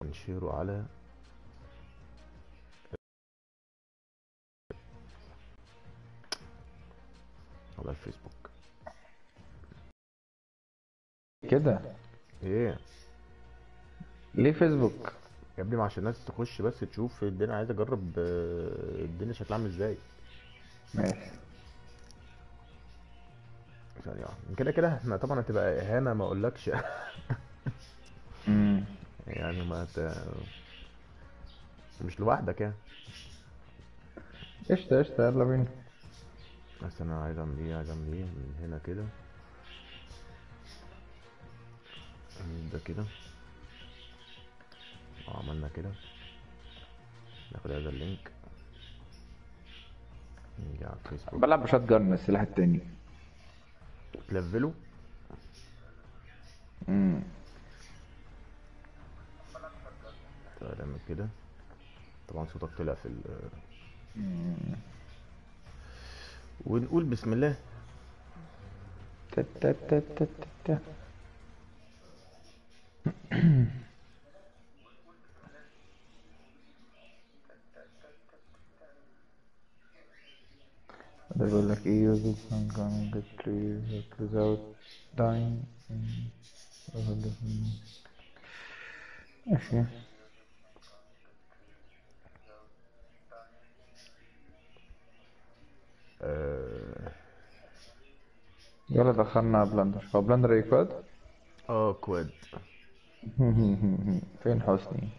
هنشيره على الفيسبوك كده. ايه ليه فيسبوك؟ يا ابني؟ ما عشان الناس تخش بس تشوف الدنيا، عايز اجرب الدنيا شكلها عامل ازاي. ماشي. ثانية واحدة. كده كده احنا طبعا هتبقى اهانة ما اقولكش. امم يعني مش لوحدك يعني. قشطة قشطة، يلا بينا. بس انا عايز اعمل ايه، من هنا كده، ده كده. عملنا كده، ناخد هذا اللينك نيجي على الفيسبوك بلعب بشات جن السلاح التاني. تلفله. امم نعمل كده. طبعا صوتك طلع في ونقول بسم الله. تا تا تا تا تا تا. ده بيقول لك ايه use it and can get tree without dying. ماشي. اه, يلا دخلنا بلندر. هو بلندر ايه كواد؟ كواد. فين حسني؟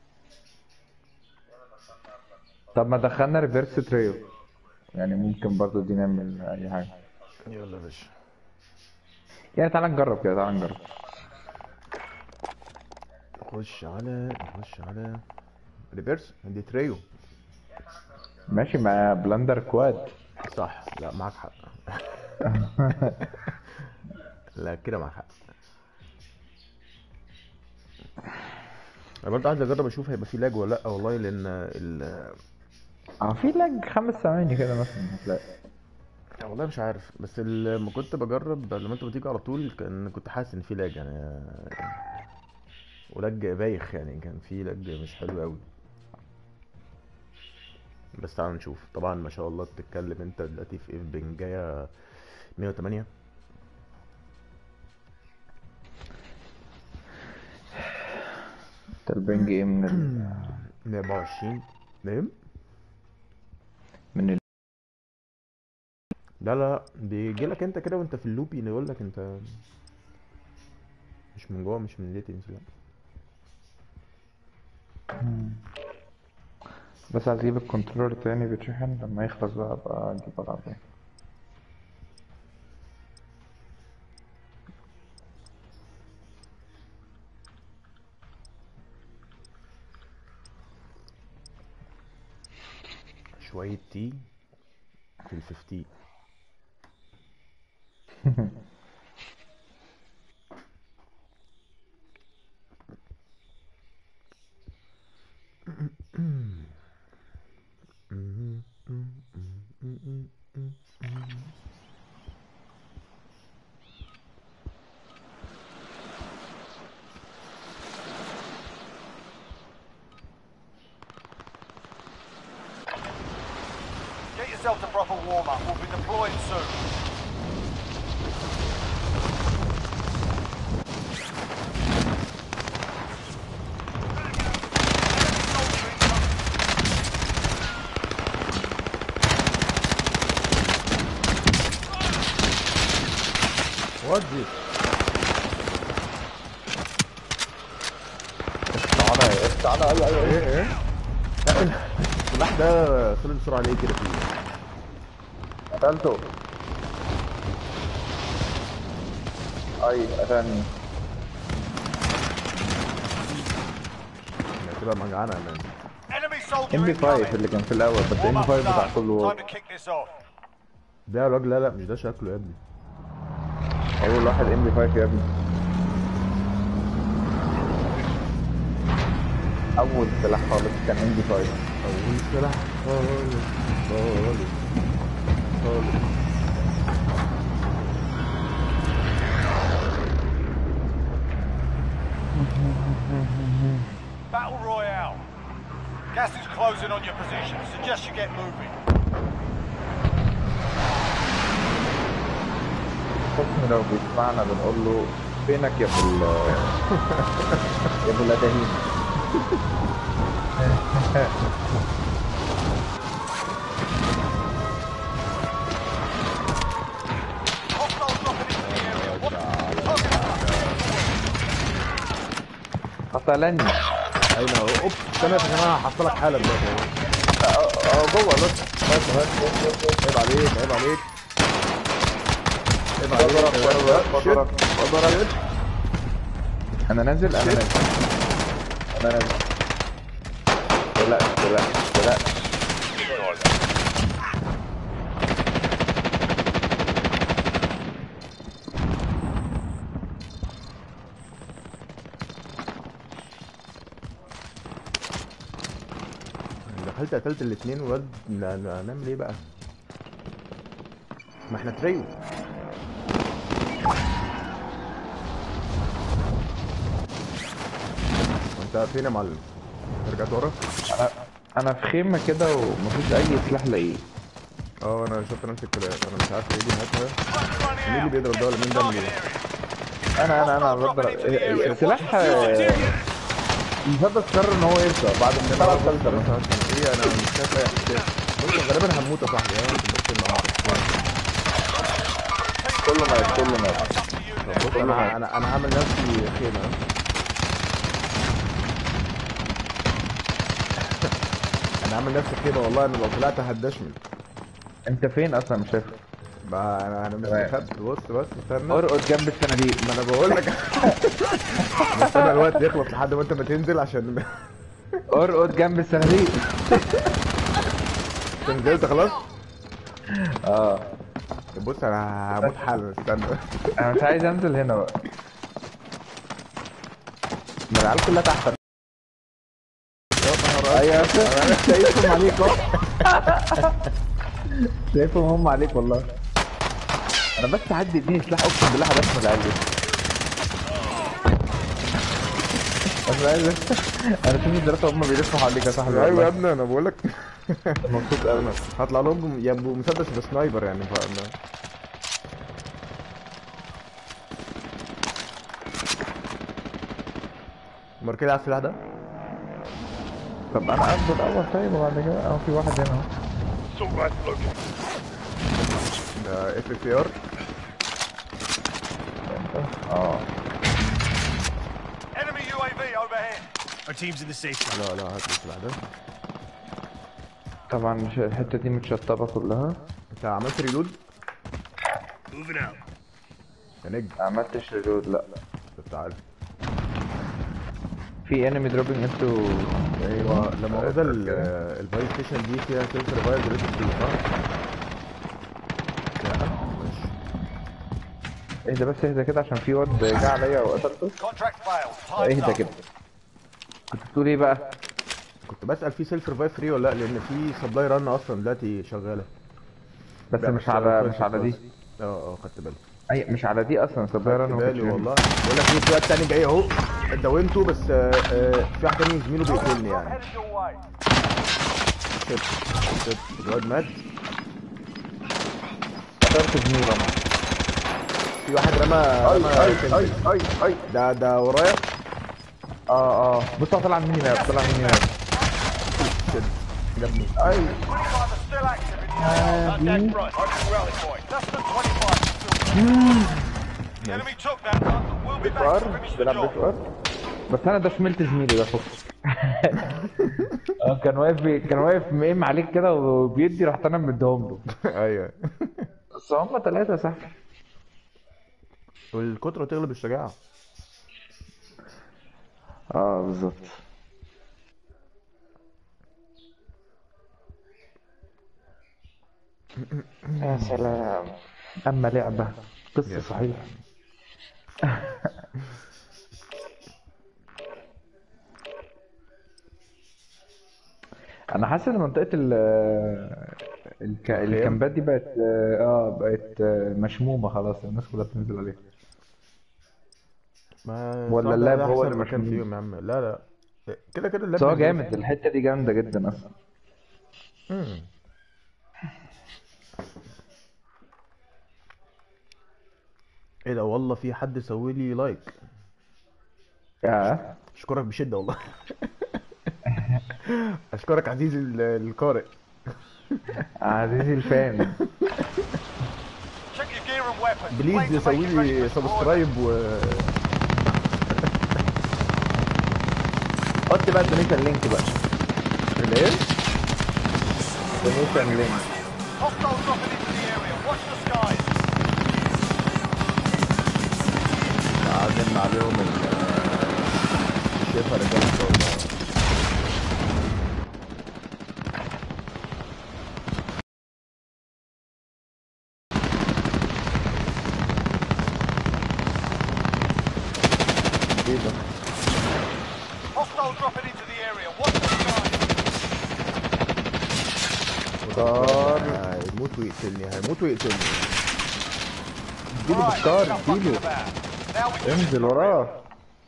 طب ما دخلنا ريفرس تريو، يعني ممكن برضو دي نعمل اي حاجة. يلا يا باشا. يعني تعال نجرب كده، تعال نجرب. نخش على ريفيرس دي تريو. ماشي مع بلندر كواد. صح، لا معاك حق. لا كده معاك حق. انا برضه عايز اجرب اشوف هيبقى في لاج ولا لا، والله لان اه في لاج 5 ثواني كده مثلا هتلاقي. والله مش عارف، بس لما كنت بجرب لما انت بتيجي على طول كنت حاسس ان في لاج يعني، ولاج بايخ يعني، كان في لاج مش حلو قوي. بس تعال نشوف. طبعا ما شاء الله بتتكلم انت دلوقتي في اف بنجايه 108. انت البنج ايه من 124. نعم. من لا لا، بيجي لك انت كده وانت في اللوب يقول لك انت مش من جوه، مش من الليتنس. لا بس هجيب الكنترولر تاني بيتشحن لما يخلص بقى اجيب العب ايه. شويه تي في ال 50. Get yourself a proper warm-up. We'll be deploying soon. وات ذيس. تعالى ايوه ايوه ايه ايه؟ لا السلاح ده خلص بسرعه ليه كده فيه؟ قتلته. اي قتلني. هتبقى مجعانه يا مان. Enemy soldier ام بي 5 incoming. اللي كان في الاول، بس ام بي Warm-up's 5 بتاع done. كل Time وور. to kick this off. ده يا راجل، لا لا مش ده شكله يا ابني. اول واحد ام بي 5 يا ابني. اول سلاح خالص كان ام بي 5. اول سلاح خالص خالص خالص. Battle Royale. Gas is closing on your position. Suggest you get moving. حسن لو بيسمعنا بنقول له فينك يا ابو يا ابو الاداهين. Hostiles dropping into the area. What target? قتلني. اين هو؟ اوب استنى يا جماعه هحصلك حالا دلوقتي. جوه بس عيب عليك عيب عليك عيب عليك. شيت. انا نازل انا نازل انا نازل. لا لا لا دخلت قتلت الاثنين والواد هنعمل ايه بقى؟ ما احنا تريو. انت فين يا معلم؟ رجعت ورا؟ انا في خيمه كده ومفيش اي سلاح لاقيه. اه انا شفت نفس الكلام، انا مش عارف ايه دي هاتها. مين اللي بيضرب ده ولا مين ده اللي انا بضرب السلاح. المسدس قرر ان هو يرجع بعد ما طلع الثالثه بس مثلا. عشان ايه انا مش شايف اي حاجه. بص غالبا هموت يا صاحبي انا بس كله مات كله مات. بص انا هعمل نفسي خيمه. انا هعمل نفسي خيمه والله. انا لو طلعت هدشمل. انت فين اصلا مش شايف؟ ما انا مش تمام. مخبي. بص استنى. ارقد جنب الصناديق. ما انا بقول لك. استنى الوقت يخلص لحد ما انت ما تنزل عشان ارقد جنب الصناديق. انت نزلت خلاص. اه بص انا هموت حالا استنى. انا مش عايز انزل هنا بقى. ما العيال كلها تحت. ايوه شايفهم عليك اهو. شايفهم هم عليك والله. انا بس هدي اديني سلاح اقسم بالله هدفهم العيال دي. انا عايز انا شوف الثلاثه هم بيلفوا حواليك يا صاحبي. ايوه يا ابني انا بقول لك. مبسوط قوي. هطلع لهم يا ابو مسدس بسنايبر يعني ماركيلي على السلاح ده. طب انا ابدا الاول طيب وبعد كده اهو في واحد هنا اهو. ده اف ار. اه Enemy UAV overhead. Our team's in the safe zone. لا هات لي السلاح ده. طبعا مش الحته دي متشطبه كلها. انت عملت ريلود Moving out. يا نجم؟ ما عملتش ريلود لا. طب تعال. في انمي دروبنج انتو. ايوه لما هذا الباي ستيشن دي فيها سيلف ريفايف ريت 3 صح؟ لا ماشي. اهدى بس اهدى كده عشان في واد جه عليا وقتلته. Contract failed. Time's اهدى up. كده. كنت بتقول ايه بقى؟ كنت بسأل في سيلف ريفايف فري ولا لا، لان في سبلاي رن اصلا دلوقتي شغاله. بس لا، مش على دي. خدت بالي. اي مش على دي اصلا صبايا خدت انا بالي والله. بقول لك في واد تاني جاي اهو اتداومته بس في واحد تاني زميله بيقتلني يعني. Headed your way. شت الواد مات. قتلت زميله انا. في واحد رمى اي ده ورايا. بص هو طلع مني مات شت جابني. Fighter still active in the area. Contact front. Open rally point. Less than 25 still. The enemy took that one, but we'll be back to بشوار finish the بيلعب job. بشوار. بس انا ده شملت زميلي ده فوق. كان واقف مقيم عليك كده وبيدي رحت انا مديهم له. ايوه. بس هم ثلاثه صح. والكترة تغلب الشجاعة. بالظبط. يا سلام. اما لعبه قصه صحيح. انا حاسس ان منطقه الكامبات دي بقت مشمومه خلاص الناس كلها بتنزل عليها. ما ولا صح، اللاب ده هو احسن اللي مكان مشموم؟ فيهم يا عم. لا كده كده بس هو اللاب جامد، الحتة دي جامدة جدا اصلا. مم. ايه ده والله في حد سوي لي لايك. يا اشكرك بشدة والله. اشكرك عزيزي القارئ. عزيزي الفان. Check your gear and weapons. بليز Planes are سوي making ready for لي deployment. سبسكرايب حط بقى الدونيشن لينك بقى. الايه؟ دونيشن لينك. Hostiles dropping into the area. Watch the skies. عازمنا عليهم الشيفة رجالة ان شاء الله. ايه ده؟ Hostiles dropping into the area. Watch the skies. مختار هيموت ويقتلني هيموت ويقتلني. اديله Right, مختار enough fucking اديله. about. Now we do this انزل for real. وراه.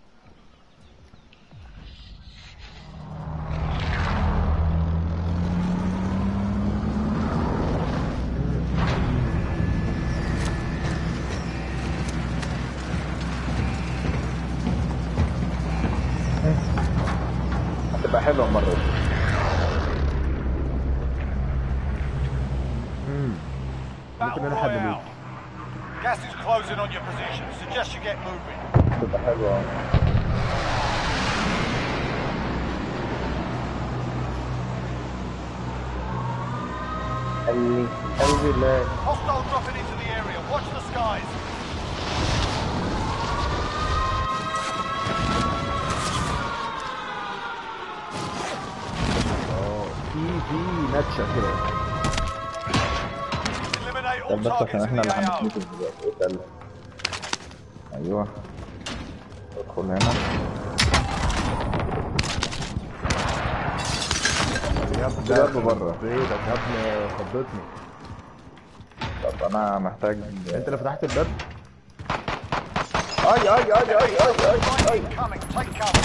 هتبقى حلوة المرة دي. ممكن انا حد يموت. Gas is closing on your position. Suggest you get moving. هتبقى حلوة. قلبي الله. Hostile dropping into the area. Watch the skies. في نكشة كده. Eliminate all طب بس targets عشان in احنا the اللي AO. هنتنفذ دلوقتي. اتقل. ايوه. ادخل هنا. يا ابني ضرب بره. بيتك يا ابني خضتني. طب انا محتاج. انت اللي فتحت الباب؟ اي اي اي اي اي اي. Coming. Take cover.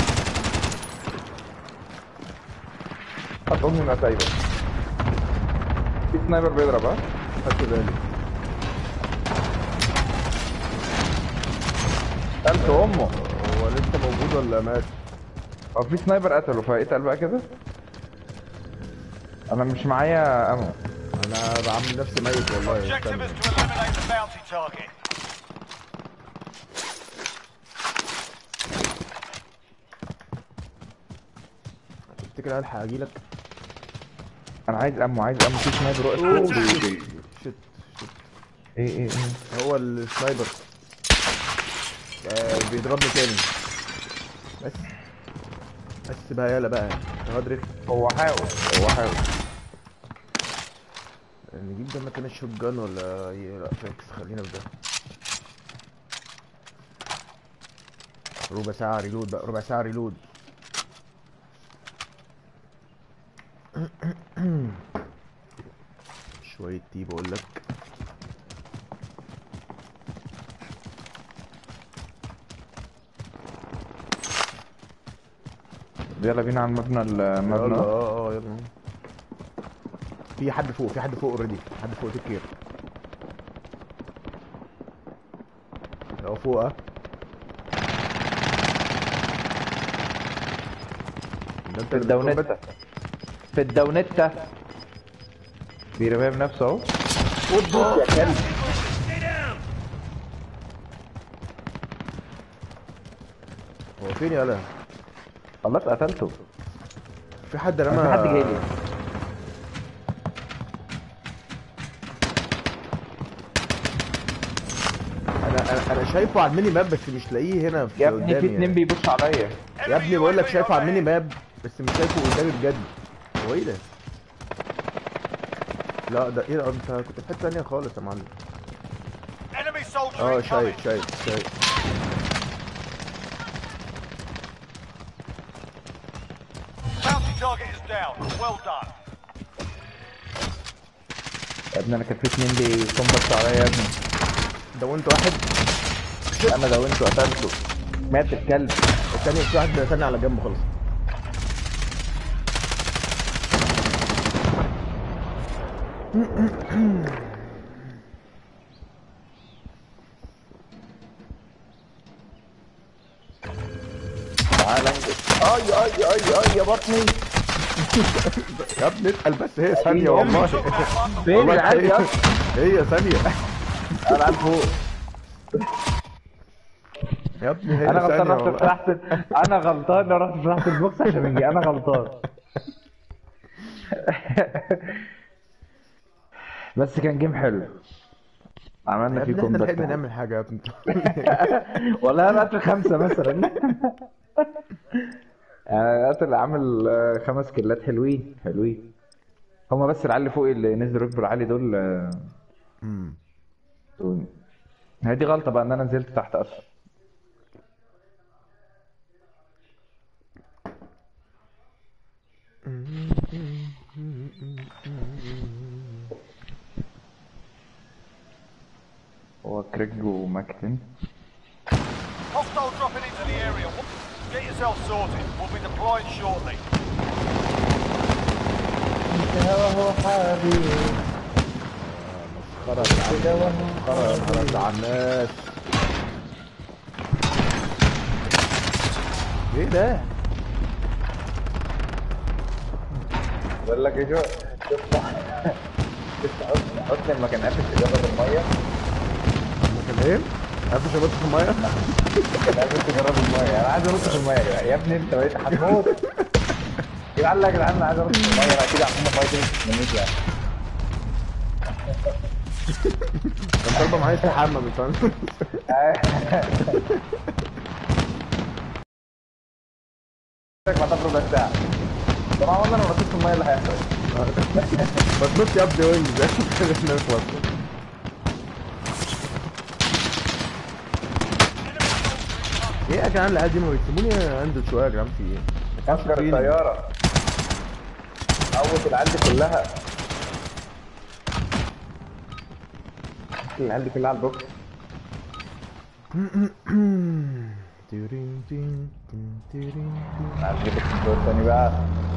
حط امي ما سايبه. في سنايبر بيضرب ها؟ خدت بالي. قتلت امه. هو لسه موجود ولا مات؟ هو في سنايبر قتله فاتقل بقى كده. انا مش معايا امو. انا بعمل نفسي ميت والله. Objective استنى. is to eliminate the bounty target. تفتكر الحق اجيلك؟ انا عايز امو عايز امو. في سنايبر واقف أوه، فوق شت. شت. ايه. هو السنايبر بيضربني تاني. بس بس بقى يلا بقى هدرك. هو حاول. نجيب ده مكان الشوت جان ولا لا فاكس خلينا في ده. ربع ساعة ريلود بقى ربع ساعة ريلود. شوية تي بقول لك. يلا بينا على المبنى. يلا المبنى. يلا. في حد فوق اوريدي. حد فوق تكير. هو فوق ده انت في الدونتة. في الدونتة. بيرميها بنفسه اهو. خد يا كلب. هو فين يالا؟ خلاص قتلته. في حد رمى. في حد جاي لي. انا شايفه على الميني ماب بس مش لاقيه هنا في يا ابني في قدامي اتنين بيبصوا عليا. يا ابني بقول لك شايفه على الميني ماب بس مش شايفه قدامي بجد. هو ايه ده؟ لا ده ايه ده؟ انت كنت في حته ثانيه خالص يا معلم. Enemy soldier incoming. شايف. Bounty target is down. Well done. يا ابني انا كان في اتنين بيصنبطوا عليا يا ابني. دونت واحد. انا دونته قتلته. مات الكلب. الثاني في واحد ثاني على جنب خالص. تعالى انجز. اي يا بطني. يا ابني اتقل بس، هي ثانية يا ابني. والله. فين والله العيال يا هي اسطى؟ هي ثانية انا عارف فوق. يا ابني، هي انا غلطان ثانية رحت والله. فتحت. انا غلطان رحت فتحت البوكس عشان يجي، انا غلطان. بس كان جيم حلو، عملنا يا فيه ابني احنا كومباكت لحقنا حلو. نعمل حاجة يا ابني. والله انا قتل 5 مثلا. قتل عامل 5 كيلات حلوين حلوين. هما بس العيال اللي فوق اللي نزلوا ركبوا عالي دول. دول. هي دي غلطة بقى ان انا نزلت تحت اصلا. هو كريج وماكتن. Hostile dropping into the area. Get yourself sorted. We'll be deploying shortly. هو حبيبي. خرج يا عم، خرج على الناس. ايه ده؟ بقول لك ايه، شفت حسني لما كان قافش اجابه الميه. كان ايه؟ قبل شبطت في المية؟ كان قافش اجابه الميه. انا عايز انط في الميه يا ابني، انت بقيت هتموت. يا جدعان يا جدعان، انا عايز انط في الميه. انا اكيد هحمل الميه دي مش هنموت يعني. كان طالبة معايا استحمى مش فاهم. ما تفرض ربع ساعه. طبعا والله انا لو نطيت في الميه اللي هيحصل. ما تنط يا ابني وينج زي ما احنا نخلص. ايه يا جدعان العيال دي ما بيسيبوني انزل شوية يا جدعان، في ايه؟ كسر الطياره. موت العيال دي كلها. العيال دي كلها على البوكس. تيرين تين تين تيرين تين. عايز اجيب الكنترول تاني بقى.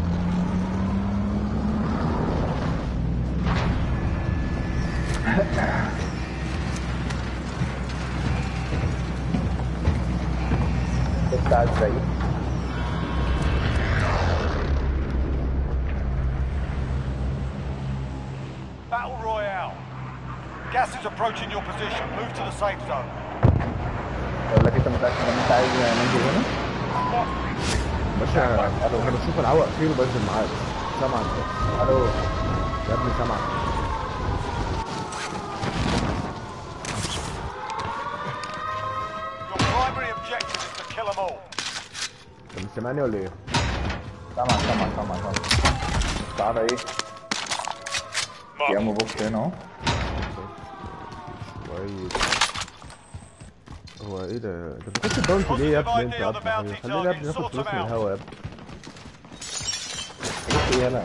كنت عايز زي Battle Royale. Gas is approaching your position. Move to the safe zone. اقول لك انت متاكد ان انت عايز ننزل هنا؟ باشا انا بشوف العوق فين وبنزل معاك. سامعك بس. الو يا ابني سامعك. Your primary objective is to kill them all. انت مش سامعني ولا ايه؟ سامع. تعالى ايه؟ في امو بوكس هنا اهو. كويس. هو ايه ده؟ انت بتخش الباونتي ليه يا ابني؟ انت يا ابني خلينا يا ابني ناخد فلوس من الهوا يا ابني. ايه يالا؟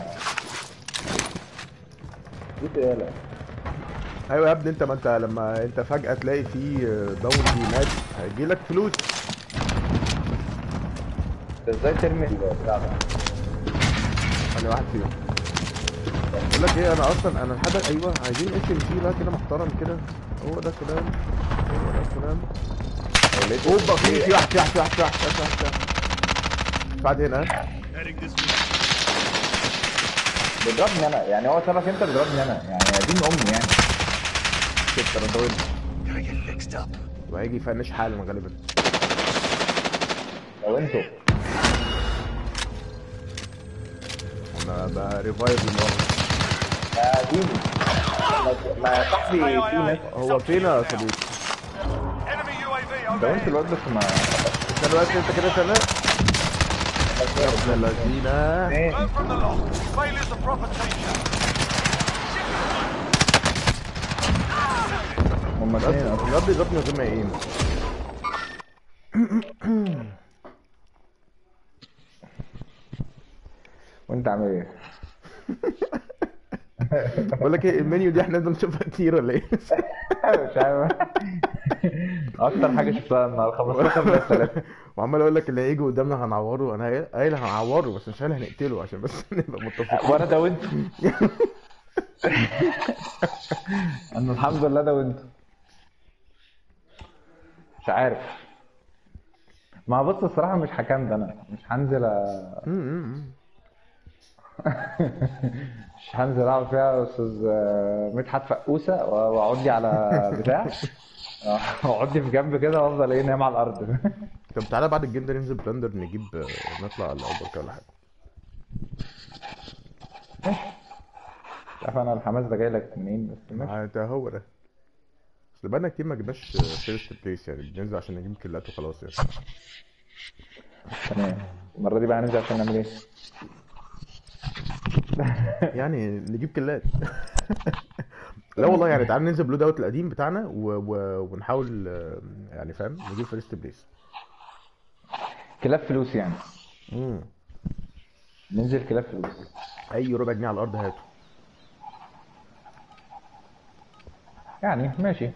ايه يالا؟ ايوه يا ابني، انت ما انت لما انت فجأة تلاقي في باونتي مات هيجيلك فلوس. انت ازاي ترمي البتاع ده؟ انا واحد فيهم. بقول لك ايه، انا اصلا انا لحد ايوه عايزين اتش ام سي بقى كده محترم كده. هو ده الكلام. هو ده الكلام. اوبا في واحد بعد هنا. Heading this way. بيضربني انا يعني، هو سابك انت بيضربني انا يعني، دين امي يعني. كده انا طويل. Gotta get fixed up. وهيجي يفنش حالا غالبا. لو انتوا انا بقى ريفايف المره. يا ديني ما صاحبي في ناس. هو فين يا صديقي؟ Enemy UAV لو انت overhead. الواد بس ما استنى بس انت كده سنة. يا ابن اللذينة. ايه Learn from the loss. Failure's a proper teacher. هم اتنين اصلا. الواد بيضربني من غير ما يقيم. وانت عامل ايه؟ بقول لك ايه، المنيو دي احنا لازم نشوفها كتير ولا ايه؟ مش عارف. اكتر حاجه شفتها النهارده 15 من وعمال اقول لك اللي هيجي قدامنا هنعوره. انا قايل هنعوره بس مش قايل هنقتله عشان بس نبقى متفقين. وانا ده وانت. انا الحمد لله ده وانت مش عارف. ما بص الصراحه مش حكام ده، انا مش هنزل مش هنزل العب فيها يا استاذ مدحت فقوسه واقعد لي على بتاع اقعد لي في جنب كده وافضل ايه نايم على الارض. طب تعالى بعد الجيم ده ننزل بلندر نجيب نطلع على الاوبر كده ولا حاجه. مش عارف انا الحماس ده جاي لك منين بس ماشي. ده هو ده. اصل بقالنا كتير ما جبناش فيرست بليس يعني، بننزل عشان نجيب كيلات وخلاص يعني. تمام. المره دي بقى هننزل عشان نعمل ايه؟ يعني نجيب كيلات. لا والله يعني تمام. تعالى ننزل بلود اوت القديم بتاعنا ونحاول يعني فاهم نجيب فيرست بليس. كلاب فلوس يعني. امم ننزل كلاب فلوس. اي ربع جنيه على الارض هاته. يعني ماشي.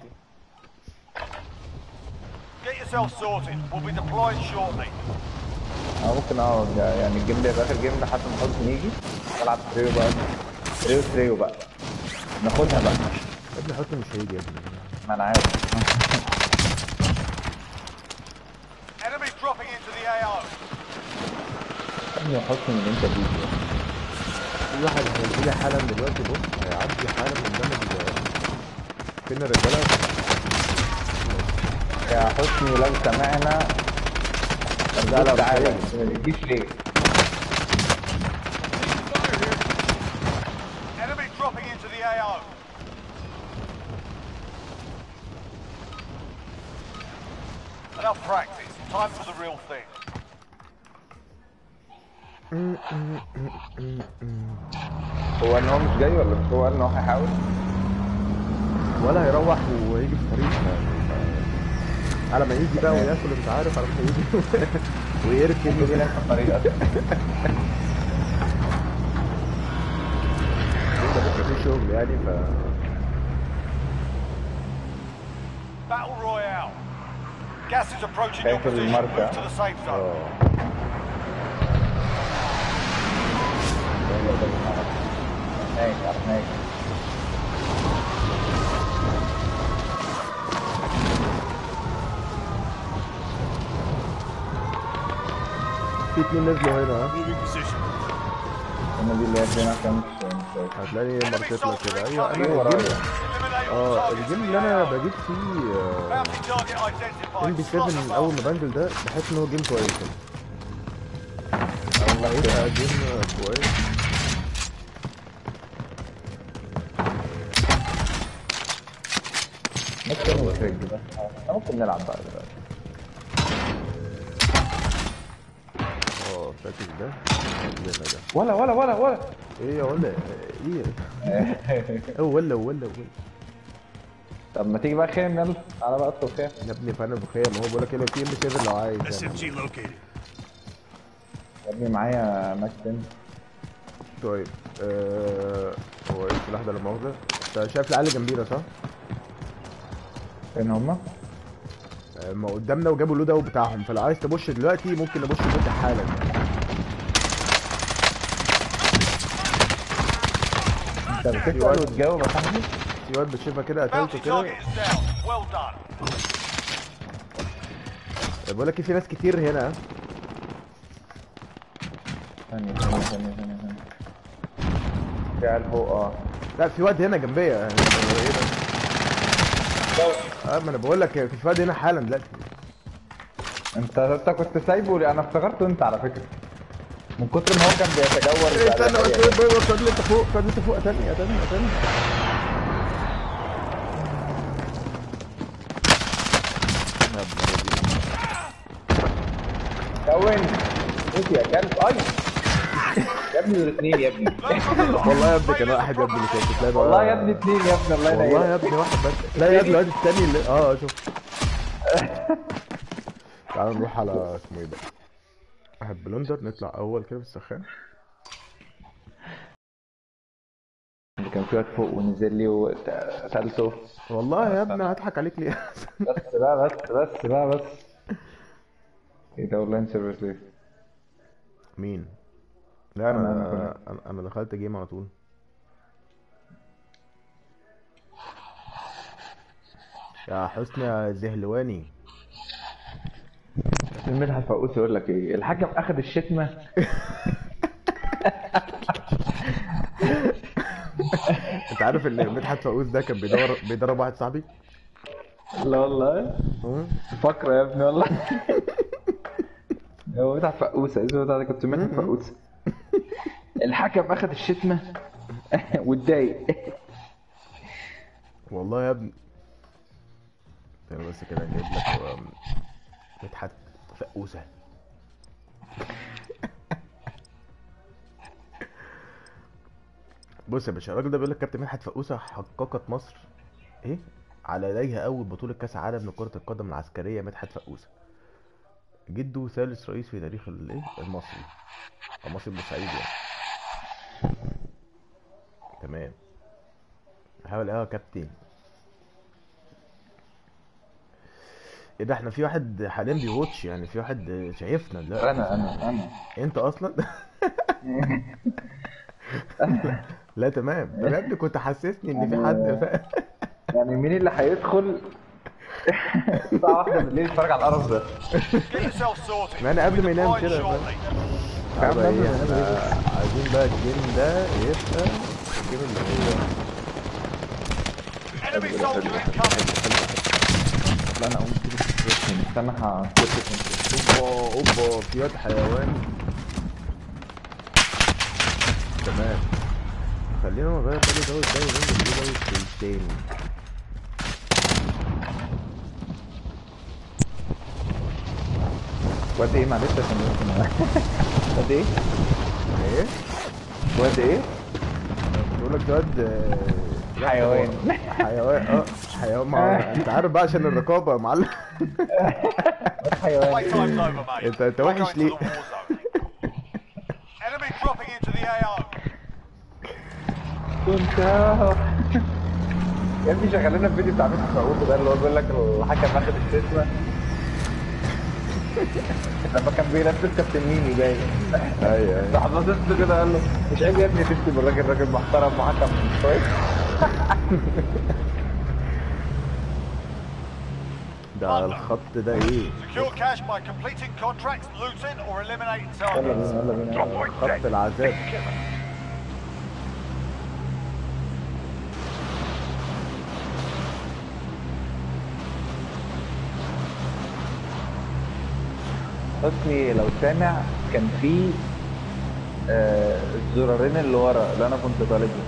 Get yourself sorted. We'll be deploying shortly. أو ممكن يعني الجيم ده يبقى اخر جيم لحد ما حسن يجي نلعب تريو بقى. تريو بقى ناخدها بقى. يا ابني حسني مش هيجي يا ابني. ما انا عارف. Enemy dropping into the AO. ابني حسن اللي انت بيه. في واحد هيجي حالا دلوقتي، بص هيعدي حالا قدام فين الرجاله. يا حسني لو سمعنا لا تعالى مش ما تجيش ليه؟ Enemy dropping into the AO. Enough practice. Time for the real thing. هو ان هو مش جاي ولا مش هو قال ان هو هيحاول؟ ولا هيروح ويجي في الطريق على ما يجي بقى وياكل انت عارف، على ما يجي ويركن يجي لك في الطريق اصلا. ده بكره في شغل يعني Battle Royale. Gas is approaching your خايف position. الماركة. Move to the safe zone. هناك. في اتنين نزلوا هنا. Moving position. انا دي اللي هي فينا كام مش هتلاقي Enemy ماركت لك soldier كده. ايوه incoming. انا الجيم Eliminate all targets الجيم in اللي the انا AO. بجيب فيه Bounty target identified. ام بي Slot 7 them اول up. ما بنزل ده بحس ان هو جيم كويس يعني. او هيبقى جيم كويس. ممكن نلعب بقى دلوقتي. فاكس ده ده ولا ايه يا ولا ايه ولا طب ما تيجي بقى خيم يلا تعالى بقى ادخل خيم. يا ابني فانا بخيم هو بقول لك ايه في ام 7 لو عايز يعني. SMG located. يا ابني معايا ماك 10. طيب هو ايه السلاح ده لا مؤاخذة؟ انت شايف العيال اللي جنبينا صح؟ فين هما؟ ما قدامنا وجابوا اللود اوت بتاعهم، فلو عايز تبش دلوقتي ممكن نبش دلوقتي حالا. انت بتسأل وتجاوب يا صاحبي؟ في واد بتشوفها كده قتلته Bounty كده. target is down. Well done. بقول لك في ناس كتير هنا. ثانية. في عيال فوق لا في واد هنا جنبيا يعني ايه ده؟ ما انا بقول لك في واد هنا حالا دلوقتي. انت كنت سايبه لي انا افتكرته انت على فكرة. من كتر ما هو كان بيتجول. استنى بس خد لي انت فوق قتلني. كون انت يا كلب يا ابني الاثنين يا ابني. والله يا ابني كان واحد يا ابني اللي كان بتلاقي بقى. والله يا ابني اثنين يا ابني الله ينيلك. والله يا ابني واحد بس. لا يا ابني الواد التاني اللي شوف. تعالوا نروح على اسمه ايه ده؟ واحد بلندر نطلع اول كده في السخان. اللي كان في واد فوق ونزل لي وقتلته. والله يا ابني هضحك عليك ليه؟ بس ايه ده اونلاين سيرفيس ليه؟ مين؟ لا انا دخلت جيم على طول. يا حسني يا زهلواني. المدحت فقوس يقول لك ايه؟ الحكم اخذ الشتمه. انت عارف ان مدحت فقوس ده كان بيدرب واحد صاحبي؟ لا والله. فقره يا ابني والله. هو مدحت فقوسه اسمه بتاع ده، كنت مدحت فقوسه. الحكم اخذ الشتمه واتضايق. والله يا ابني. انا بس كده جايب لك مدحت فقوسه. بص يا باشا، الراجل ده بيقول لك كابتن مدحت فقوسه حققت مصر ايه على يديها اول بطوله كاس عالم لكره القدم العسكريه. مدحت فقوسه جده ثالث رئيس في تاريخ الايه المصري او مصري بورسعيد يعني. تمام. حاول يا كابتن. ايه ده، احنا في واحد حاليا بيواتش يعني، في واحد شايفنا دلوقتي. انا انت اصلا. لا تمام. طب يا ابني كنت حسسني ان في حد يعني مين اللي هيدخل الساعه 1 بالليل يتفرج على القرف ده؟ Get yourself sorted. ما انا قبل ما ينام Deployed كده shortly. بقى ايه، احنا عايزين بقى الجيم ده يبقى الجيم اللي هو Enemy soldier incoming. لا انا اقوم كده استنى هكتب. اوبا اوبا في واد حيوان. تمام. خلينا نغير تاني زود ده وننزل بيه زود تاني. واد ايه معلش عشان واد ايه؟ ايه؟ واد ايه؟ بقول لك ده واد حيوان. حيوان حيوان. ما انت عارف بقى عشان الرقابه يا معلم. واد حيوان. Playtime's over, mate. انت We're وحش going to ليه؟ the war zone. Enemy dropping into the AO. كنت يا ابني شغالين الفيديو بتاع مدحت فقوس ده اللي هو بيقول لك الحكم اخد الشتمه لما كان بينفذ كابتن ميمي باين. ايوه راح باصص له كده قال له مش عيب يا ابني تكتب الراجل راجل محترم وحكم كويس. ده الخط ده ايه؟ Secure cash by completing contracts, looting, or eliminating يلا targets. بينا يلا بينا. خط العذاب. حسني لو سامع كان في الزرارين اللي ورا اللي انا كنت طالبهم.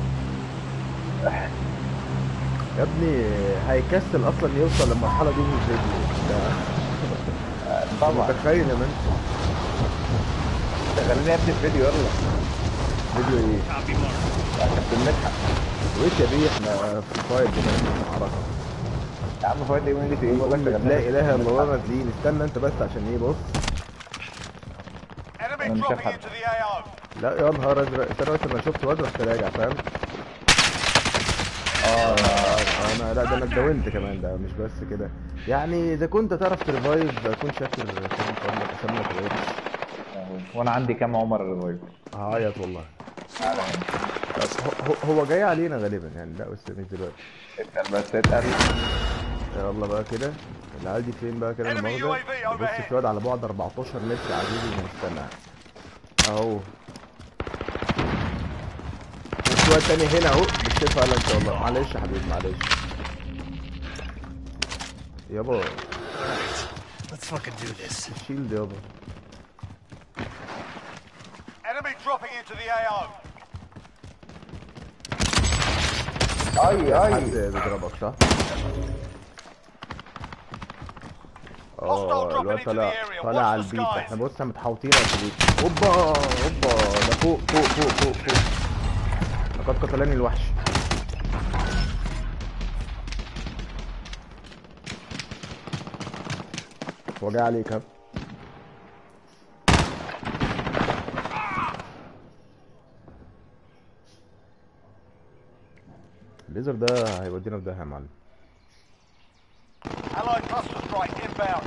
يا ابني هيكسل اصلا يوصل للمرحله دي من الفيديو ده. طبعا متخيل يا مان. شغالين يا ابني الفيديو يلا. فيديو ايه؟ Copy mark. يا كابتن مدحت. ويش يا بيه، احنا في فايت دلوقتي معركه. يا عم فايد ايه وين ايه بقول لك لا اله الا الله نازلين. استنى انت بس عشان ايه، بص. Enemy أنا مش dropping هفهم. into the AO. لا يا نهار ازرق، استنى بس انا شفت واد رحت راجع فاهم. انا لا ده انا اتداونت كمان، ده مش بس كده يعني. اذا كنت تعرف تريفايف اكون شاكر سمك كويس. وانا عندي كام عمر الرواية. هعيط والله. هو جاي علينا غالبا يعني، لا بس مش دلوقتي. اتقل بس اتقل. يلا بقى كده. العيال دي فين بقى كده Enemy المغزى؟ UAV بص overhead. في واد على بعد 14 متر عزيزي المستمع اهو. وفي واد تاني هنا اهو بالسيف قال ان شاء الله. معلش يا حبيبي معلش يابا. Let's fucking do this. الشيلد يابا. Enemy dropping into the AO. اي حد بيضربك صح؟ الواد طالع على البيت. احنا بص متحوطين على البيت. اوبا اوبا ده فوق فوق فوق فوق فوق. لقد قتلني الوحش. هو جاي عليك ها. الليزر ده هيودينا في داهية يا معلم. Allied cluster strike inbound.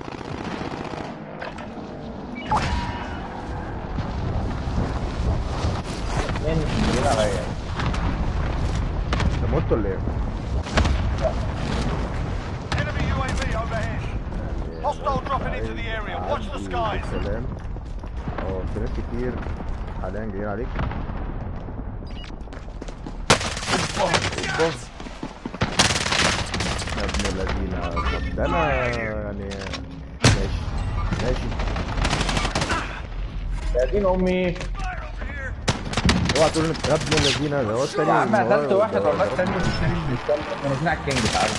مين مين عليا؟ انت مت ولا ايه؟ skies. سلام. في ناس كتير حاليا جايين عليك. اوبا يا ابن الذين. طب ده انا يعني ماشي ماشي. يا دين امي. اوعى تقول يا ابن الذين ده هو التاني. يا عم اللي قتلت ورا واحد ده. والله، التاني مش بيتكلم. انا سمعت كينج. تعالى.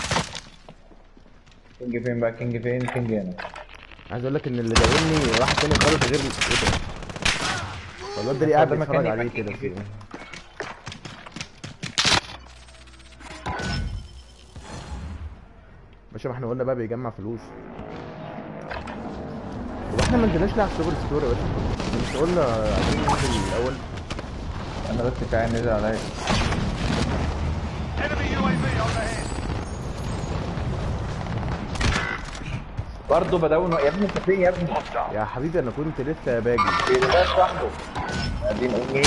كينج فين بقى؟ كينج فين؟ كينج هنا. عايز اقول لك ان اللي داولني واحد تاني خالص غير ايه ده. الواد ده ليه قاعد ده مكان بيتفرج يبقى عليه كينج كده في فين؟ ايه؟ باشا ما احنا قلنا بقى بيجمع فلوس. هو احنا ما نزلناش نلعب سوبر ستور يا باشا؟ مش قلنا عايزين ننزل الاول؟ انا بس كان نزل عليا. Enemy UAV overhead. برضه بدون يا ابني. انت فين يا ابني؟ يا حبيبي انا كنت لسه باجي. بيبقاش وحده. يا دين امي.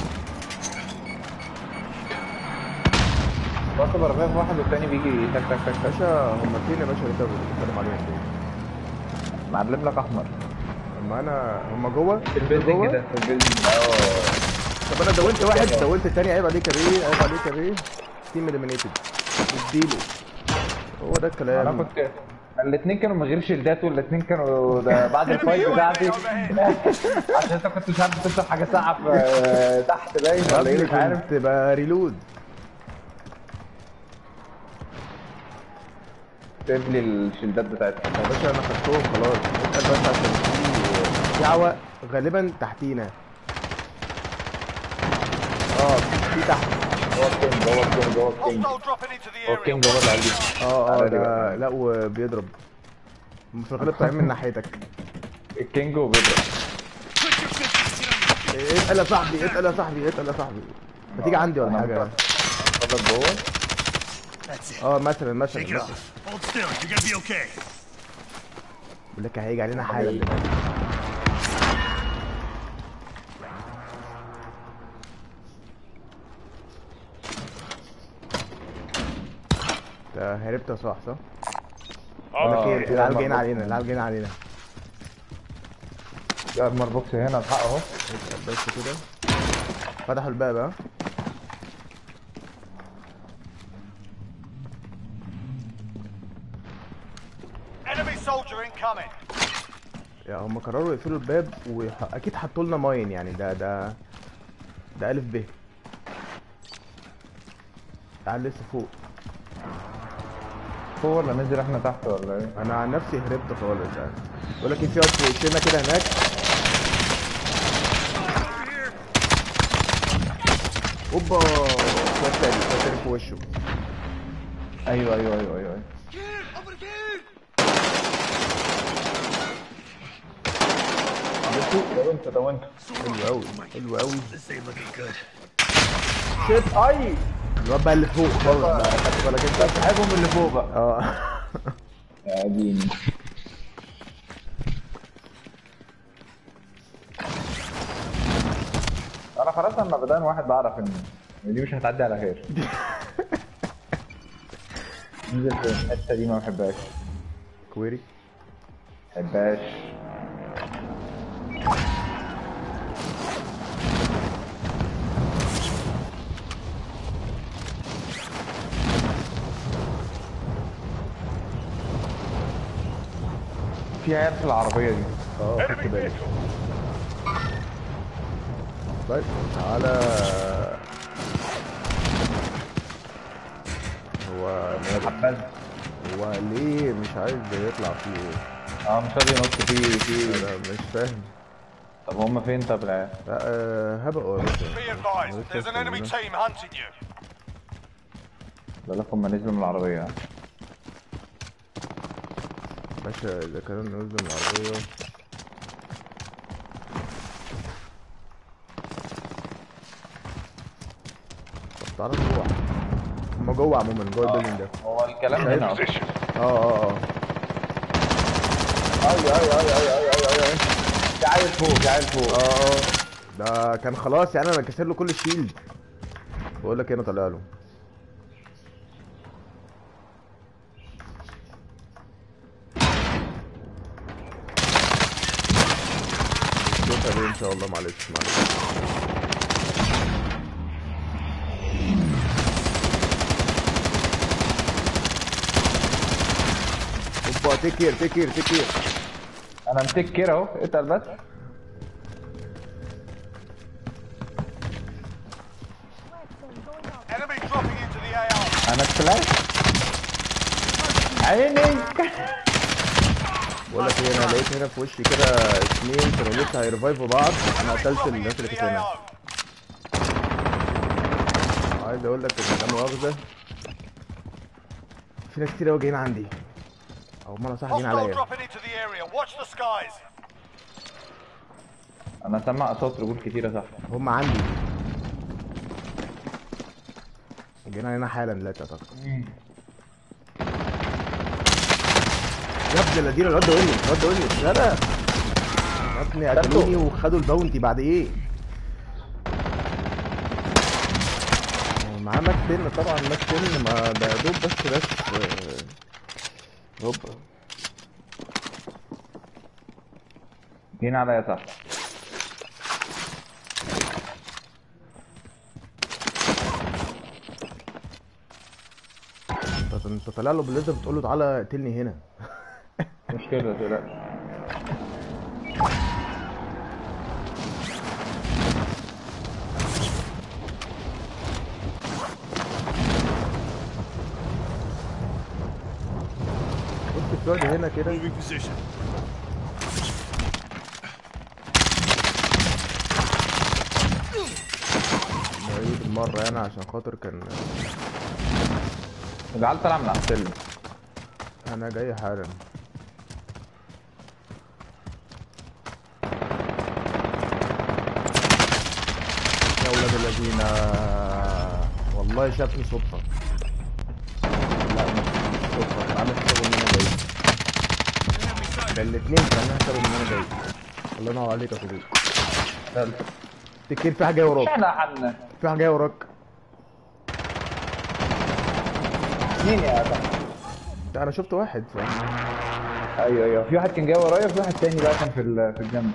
برضه برغاف واحد والتاني بيجي تك تك تك تك. باشا هم فين يا باشا اللي انت بتتكلم عليهم دول؟ معلم لك احمر. اما انا هم جوه؟ في البيلدينج ده، في البيلدينج. طب انا دونت واحد دونت التاني. عيب عليك يا بيه، عيب عليك يا بيه. تيم اليمينيتد. اديله. هو ده الكلام. انا كنت الاثنين كانوا من غير شيلدات، والاثنين كانوا ده بعد الفايت بتاعتي. عشان انت كنت مش عارف تفتح حاجه ساعه في تحت باين يا ولا ايه ابني مش عارف. كنت بريلود. سيب لي الشيلدات بتاعتها. يا باشا انا خدتهم خلاص. اسال بس عشان في عوق غالبا تحتينا. في تحت. هو الكينج، هو الكينج، هو الكينج. Hostile dropping into the هو area. الكينج، هو اللي قال لي. ده لا وبيضرب. في الغالب طالعين من ناحيتك. الكينج وبيضرب. اتقل يا صاحبي، اتقل يا صاحبي، اتقل يا صاحبي. ما تيجي عندي ولا حاجه؟ اتفضل جوه. That's it. مثلا Shake it off. Hold still. You're gonna be okay. بقول لك هيجي علينا حاجه. انت هربت يا صح؟ بقول لك ايه، العيال جايين علينا، العيال جايين علينا. في ارمر بوكس هنا الحق اهو. بس كده فتحوا الباب. ها Enemy soldier incoming. يا هم قرروا يقفلوا الباب واكيد حطوا لنا ماين يعني. ده الف ب. تعال لسه فوق. فوق ولا ننزل احنا تحت ولا ايه؟ انا عن نفسي هربت خالص يعني. بقول لك في وقت في وشنا كده هناك. اوبا كوتاري في وشه. ايوه ايوه ايوه ايوه. ده وانت. حلو قوي حلو قوي. This ain't looking good. شيت اي. الواد بقى اللي فوق خالص بقى. خدت بالك انت؟ سحبهم اللي فوق بقى. يا ديني. انا خلاص لما بدأنا واحد بعرف ان دي مش هتعدي على خير. ننزل في الحته دي ما بحبهاش. كويري ما بحبهاش. في عيال في العربيه دي. خدت بالي. طيب تعالى. هو حبال. هو ليه مش عايز يطلع فيه؟ مش راضي ينط فيه. انا مش فاهم. طب هم فين طب العيال؟ لا هبقوا يا باشا. Be advised, there's an enemy team hunting you. بالك هم نزلوا من العربيه. باشا اذا كانوا نزلوا من العربية طب تعالى جوه. هما جوه عموما جوه البيلدينج ده. هو الكلام هنا. اي. في عيل فوق، في عيل فوق. ده كان خلاص يعني انا كسر له كل الشيلد. بقول لك انا طالع له. طب ان شاء الله معلش اوبا تكير. انا متكر اهو، اتقل بس. Enemy dropping into the AO. انا اتفلت عيني. بقول لك ايه، انا لقيت هنا في وشي كده اتنين كانوا لسه هيرفايفوا بعض، انا قتلت الناس اللي كانت هنا. عايز اقول لك ان لا مؤاخذه في ناس كتير قوي جايين عندي، او بمعنى صح جايين Hostile عليا. dropping into the area. Watch the skies. انا سامع اصوات رجول كتيره صح. هم عندي جايين علينا حالا دلوقتي اعتقد. يا ابن الذين الواد ده ويني لا لا يا ابني، قتلوني وخدوا الباونتي بعد ايه؟ معاه ماك 10 طبعا، ماك 10 ما ده يا دوب بس هوبا. جينا عليا صح. انت طالع له بالليزر بتقول له تعالى اقتلني هنا. مشكله دلوقتي. بص الواد هنا كده. Moving position. بعيد المرة يعني عشان خاطر كان العيال طالعه من على السلم. انا جاي حالا. يا ولاد الذين، والله شافني صدفة. لا مش صدفة، كان عامل حسابه ان انا جاي. ده الاتنين كان عامل حسابه ان انا جاي. الله ينور عليك يا صديقي. تفتكر في حاجة جاية وراك؟ احنا حنا في حاجة جاية وراك. مين يا ادم؟ انا شفت واحد ايوه في واحد كان جاي ورايا، وفي واحد تاني بقى كان في الجنب.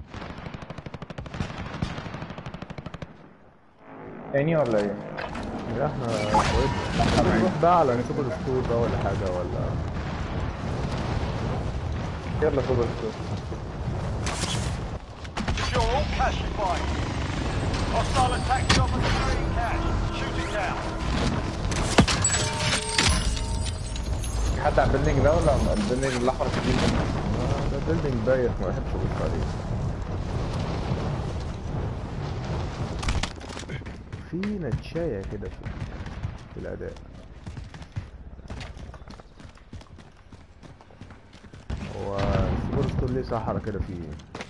تاني ولا ايه؟ يا احنا كويس. نروح بقى على نشوف السكور ده ولا حاجة ولا. يلا خد السكور. Secure all cash you find. Hostile attack chopper securing cash. Shoot it down. حد على البيلدينج ده ولا البيلدينج الاحمر الكبير ده؟ ده بيلدينج بايخ ما بحبش ابص عليه. في نتشاية كده في الأداء. هو سوبر ستور ليه صحرا كده فيه.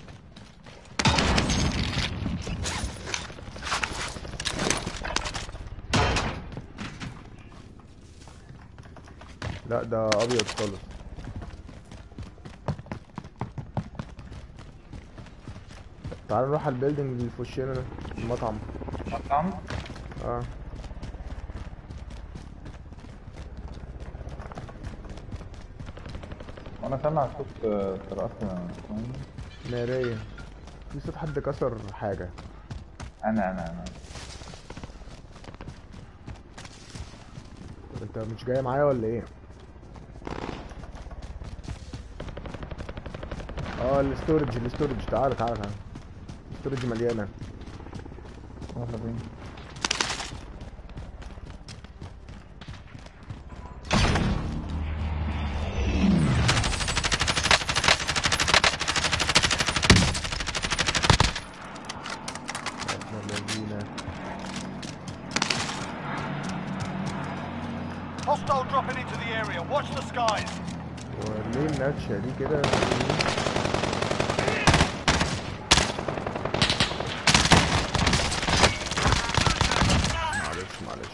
لا ده أبيض خالص. تعال نروح على البيلدينج اللي في وشنا ده، المطعم. مطعم؟ اه وانا سامع صوت رقصنا. نارية. في صوت حد كسر حاجة. انا انت مش جاي معايا ولا ايه؟ الاستورج تعالى الاستورج مليانة. يلا بينا. Hostile dropping into the area. Watch the skies. وليه النكشة دي كده؟ معلش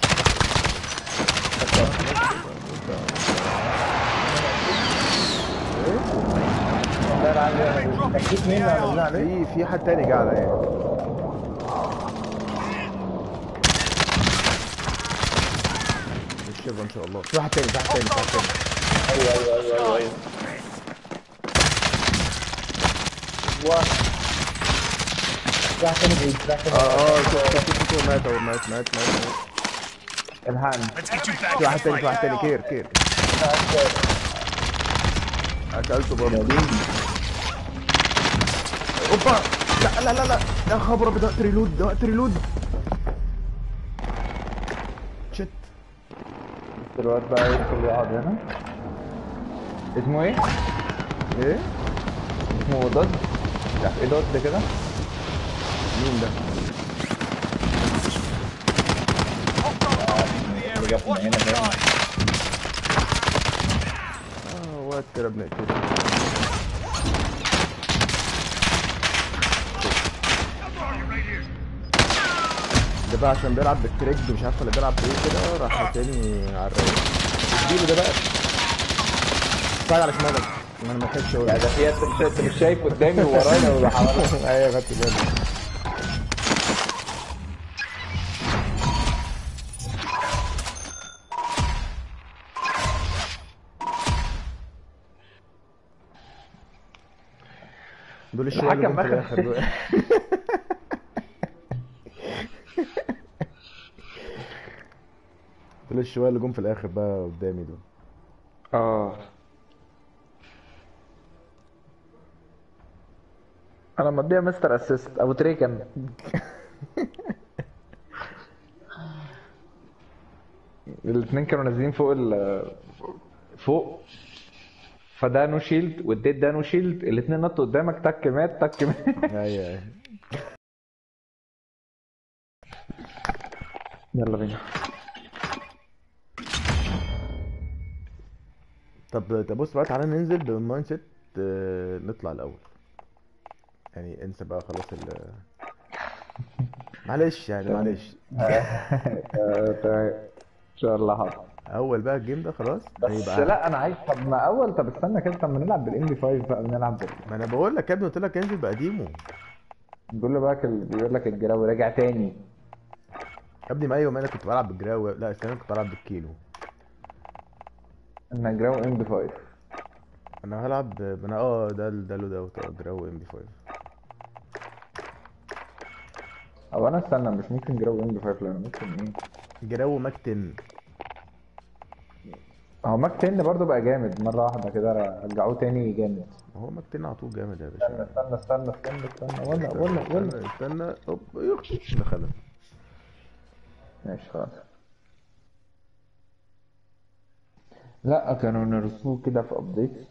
في حد تاني قاعد اهي. الشبه ان شاء الله. في واحد تاني ايوه راح تاني بعيد راح تاني شوف مات اهو مات. الحقني. Let's get you back في in واحد the تاني fight. كير اكلته برضه. اوبا لا يا خبر ابيض، ده وقت ريلود شت. دلوقتي بقى يدخل يقعد هنا. اسمه ايه؟ ايه اسمه ضد. لا ايه ضد كده؟ مين ده؟ اللي جاب من هنا فاهم؟ وقت كده بنقتله. ده بقى عشان بيلعب بالتريك مش عارف اللي بيلعب بايه كده، راح تاني على الرايق. اديله ده بقى. اتفرج على شمالك ما انا ما لحقتش اقول. يعني ده فيها انت مش شايف قدامي وورايا ولا حواليا. ايوه خدت بالي. دول الشوية اللي الحكم جم في اخر الاخر دول. دول الشوية اللي جم في الاخر بقى قدامي دول. اه انا مضيع مستر اسيست ابو تريكن. الاثنين كانوا نازلين فوق فوق، فده نو شيلد والديت ده نو شيلد، الاثنين نطوا قدامك تك مات تك مات. ايوه يلا بينا. طب بص بقى، تعالى ننزل بالمايند سيت. نطلع الاول يعني، انسى بقى خلاص معلش يعني تمام. معلش. تمام ان شاء الله حاضر. اول بقى الجيم ده خلاص بس هيبقى. لا انا عايز، طب ما اول، طب استنى كده، طب ما نلعب بالام بي 5 بقى، بنلعب ما انا بقول لك يا ابني، قلت لك انزل بقديمه. بيقول له بقى بيقول لك الجراوي راجع تاني. يا ابني ما ايوه، ما انا كنت بلعب بالجراوي، لا استنى كنت بلعب بالكيلو. ان جراو ام بي 5. انا هلعب انا ده له ده جراوي ام بي 5. او انا استنى، مش ممكن جراو ام بي 5، لا ممكن ايه؟ جراوي ماك 10. هو ماك 10 برضه بقى جامد مره واحده كده، رجعوه تاني جامد. ما هو ماك 10 على طول جامد يا استنى باشا. استنى استنى استنى استنى ولا استنى ولا ولا استنى استنى اوب يا اختي دخلت. ماشي خلاص. لا كانوا نرسوه كده في ابديت.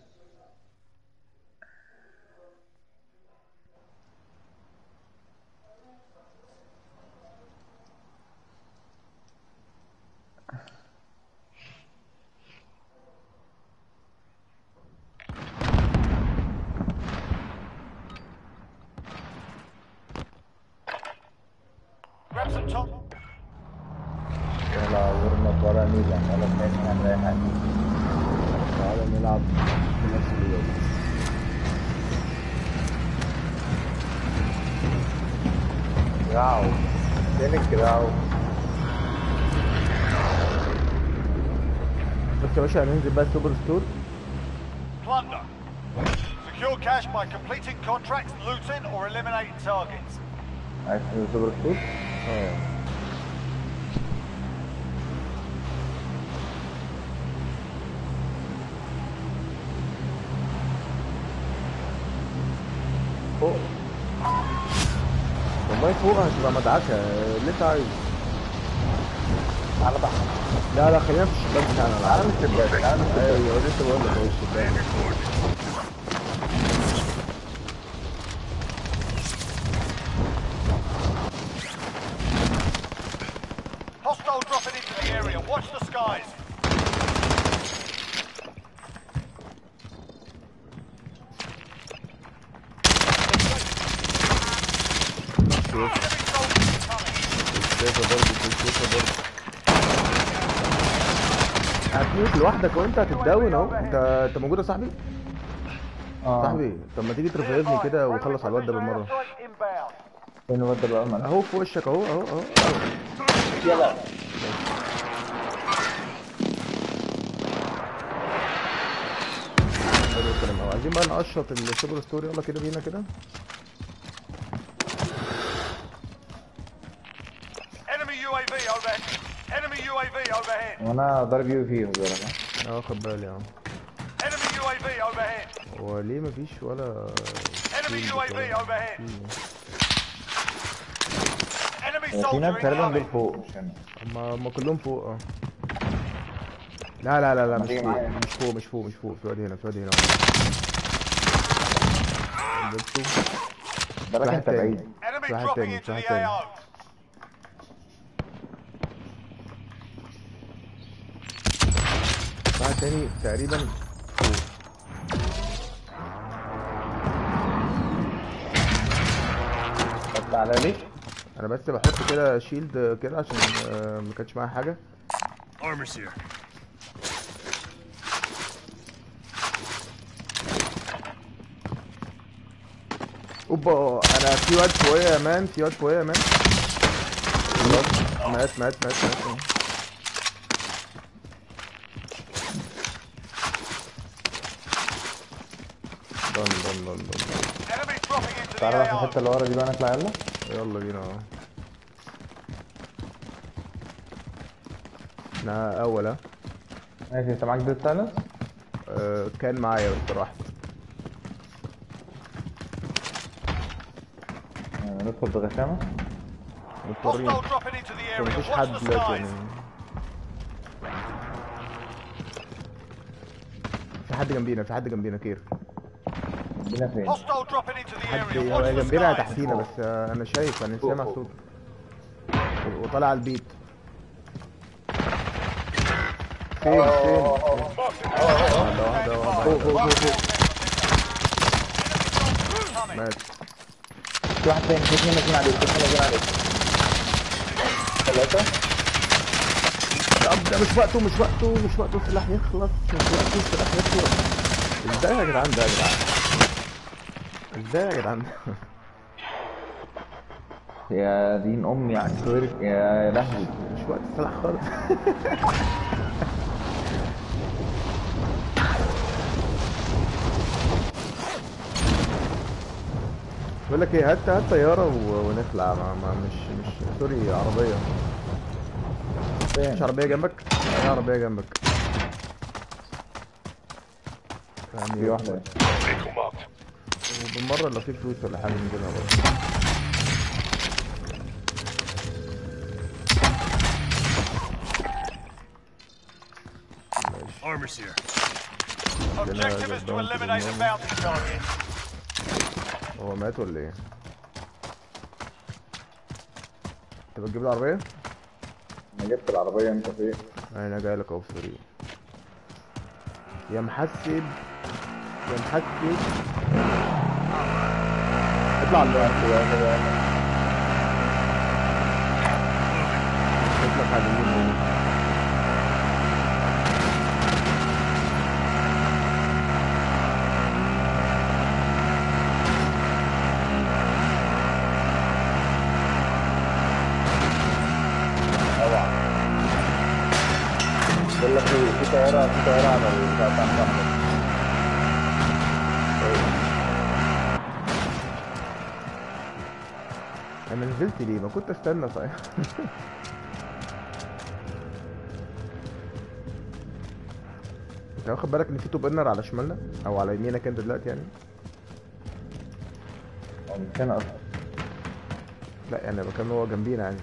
Grab some top. ولا ورمت ولا ميزان ولا تاني ولا اي حاجه. تعالى نلعب بنفس الوقت. جراو فين الجراو؟ بس يا باشا هننزل بقى السوبر ستور. Plunder. Secure cash by completing contracts, looting, or eliminating targets. عايز سوبر ستور؟ اه فوق والله، فوق هتبقى مدعكة اللي انت عايزه. تعالى بقى. لا خلينا في الشباك بتاعنا. تعالى من الشباك، تعالى من الشباك. ايوه لسه بقول لك هو الشباك. Hostile dropping into the area. Watch the skies. Enemy soldiers incoming. الشباك برضه. هتموت لوحدك وانت هتتداون اهو. انت موجود يا صاحبي؟ صاحبي طب ما تيجي ترفيفني كده وخلص على الواد ده بالمره. Inbound. فين الواد ده بقى؟ اهو في وشك اهو. يلا. حلو الكلام اهو. عايزين بقى نقشط السوبر ستوري. يلا كده بينا كده. UAV overhead. Enemy UAV overhead. وانا ضارب يو فيه بصراحه. واخد بالي اهو. Enemy UAV overhead. هو ليه مفيش ولا Enemy UAV overhead. Enemy في soldier ناس تقريبا دول incoming. فوق مش هنا. هم كلهم فوق اه. لا لا لا لا، ما مش تيجي فوق معايا. مش فوق مش فوق مش فوق، في واد هنا في واد هنا. جبته. ده واحد انت تاني. بعيد. Enemy واحد dropping تاني into واحد the تاني. AO. واحد تاني تقريبا فوق. طب تعالى لي. انا بس بحط كده شيلد كده عشان ما كانش معايا حاجه. Armor's here. اوبا، انا في واد فوقيا يا مان، في واد فوقيا يا مان. مات مات مات مات. دن. Enemy dropping into the تعالى بقى في AO. الحته اللي ورا دي بقى نطلع يلا. يلا بينا اهو. احنا اول ها. ماشي انت معاك ديد سايلنس؟ كان معايا بس راحت. ندخل بغشامه. مضطرين. Hostile dropping into the area. مفيش Watch حد the دلوقتي skies. يعني. في حد جنبينا، في حد جنبينا كير. بينا فين؟ Hostile dropping into the حد area. Watch the جنبينا skies. تحتينا، بس انا شايف، انا سامع صوت وطالع على البيت. فين واحدة مات. في واحد تاني، في اتنين نازلين عليك، في اتنين نازلين عليك. ثلاثة. ده مش وقته مش وقته مش وقته، السلاح يخلص، مش وقته السلاح يخلص. ازاي يا جدعان ده يا جدعان؟ ازاي يا جدعان؟ يا دين امي على الكويرك يا لهوي. مش وقت السلاح خالص. بقول لك ايه، هات طياره ونخلع. مش سوري، عربيه. مش عربيه جنبك؟ ايه عربيه جنبك؟ في واحدة. وبالمره لو في فلوس ولا حاجه نجيبها برضه. Armor's here. Objective is to eliminate the bounty target. هو مات ولا ايه؟ انت بتجيب العربيه؟ انا جبت العربية، انت فين؟ انا جاي لك اهو في الطريق. يا محسب يا محسب. اطلع على الوقت. شكلك على اليمين. بقول لك ايه، في طيارة على البتاع بتاع محمد. انا نزلت ليه؟ ما كنت استنى صحيح. انت واخد بالك ان في توب انر على شمالنا او على يمينك انت دلوقتي يعني؟ هو مش هنا اصلا. لا يعني المكان هو جنبينا يعني.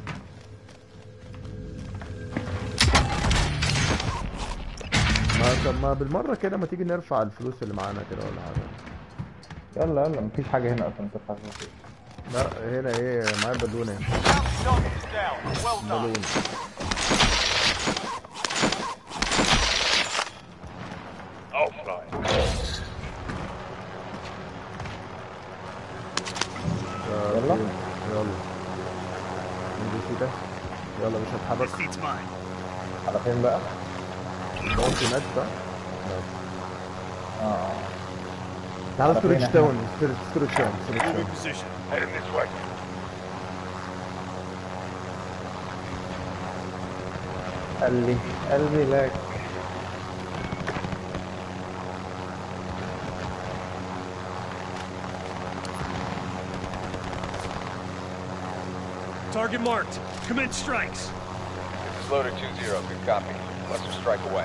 ما بالمره كده، ما تيجي نرفع الفلوس اللي معانا كده ولا حاجه؟ يلا مفيش حاجة هنا اصلا ترفع فيها. لا هنا ايه، معايا بالونه. Bounty target is down. Well done. بالون. يلا. يلا ننزل كده. يلا مش This هتحرك. seat's mine. على فين بقى؟ دورت مات بقى. اه. تعالى على ستورج فين احنا؟ تاون. ستورج تاون. Moving position. قلبي لك. Target marked. Commence strikes. This is loader 2-0. Good copy. Cluster strike away.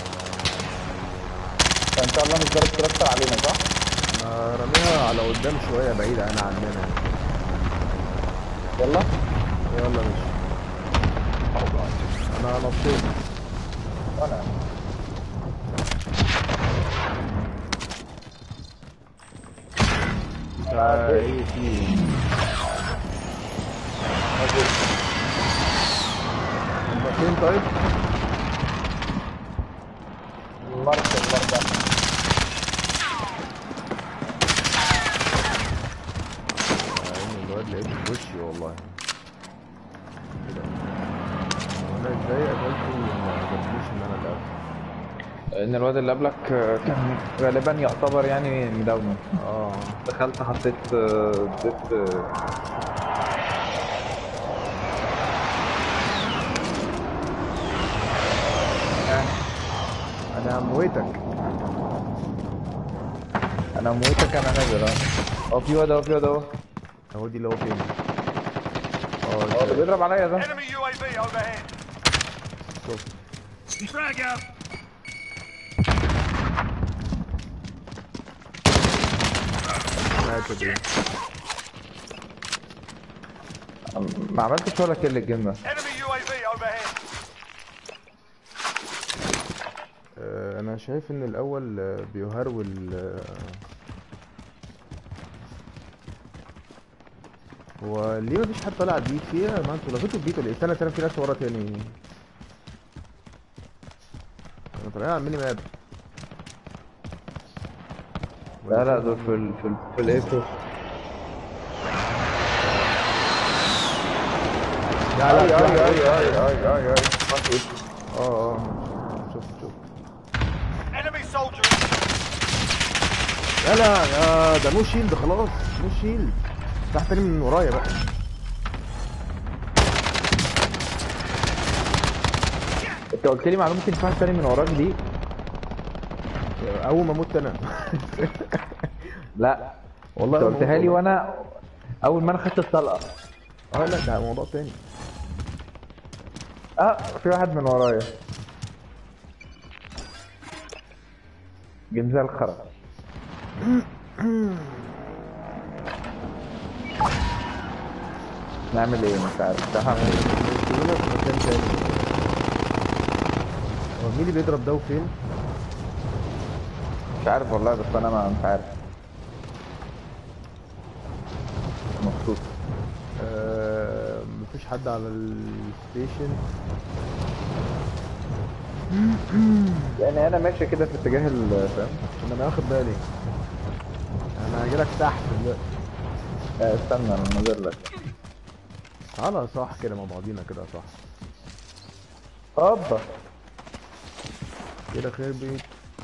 فان شاء الله مش ضرب كلاستر علينا صح؟ رميها على قدام شويه بعيده انا عننا. يلا يلا ماشي. انا نطيت. وانا ايه في فين طيب؟ المركز برضه الواد لقيته في وشي والله. انا ازاي قتلته وما عجبنيش ان انا اللي قتلته؟ لان الواد اللي قبلك كان غالبا يعتبر يعني مداونه. دخلت حطيت اديت انا مويتك. انا مويتك انا نازل اهو. في واد اهو اهو دي اللي هو فين؟ هو اللي بيضرب عليا ده. Enemy UAV overhead. شوف Frag out. ماتت دي. ما عملتش ولا كل الجيم ده. Enemy UAV overhead. انا شايف ان الاول بيهرول. هو ليه مفيش حد طالع بيت فيها؟ ما انتوا لغيتوا البيت ولا ايه؟ استنى في ناس ورا تاني. انا طالعين على الميني ماب. لا دول في الايكو. اي شوف Enemy soldier. لا يا ده نو شيلد خلاص. نو شيلد. تحت تاني من ورايا بقى. انت قلت لي معلومه ان في واحد تاني من وراك دي. اول ما اموت انا. لا والله انت قلتها لي وانا اول ما انا خدت الطلقه. لا ده موضوع تاني. في واحد من ورايا. جنزال الخرا. نعمل ايه مش عارف. في مكان تاني. هو مين اللي بيضرب ده وفين؟ مش عارف والله بس انا مش عارف. مبسوط. مفيش حد على الستيشن. يعني انا ماشي كده في اتجاه فاهم. انا واخد بالي. انا هجيلك تحت دلوقتي. استنى انا نازل لك. تعالى صح كده مع بعضينا كده صح. هوبا كده خير بيت.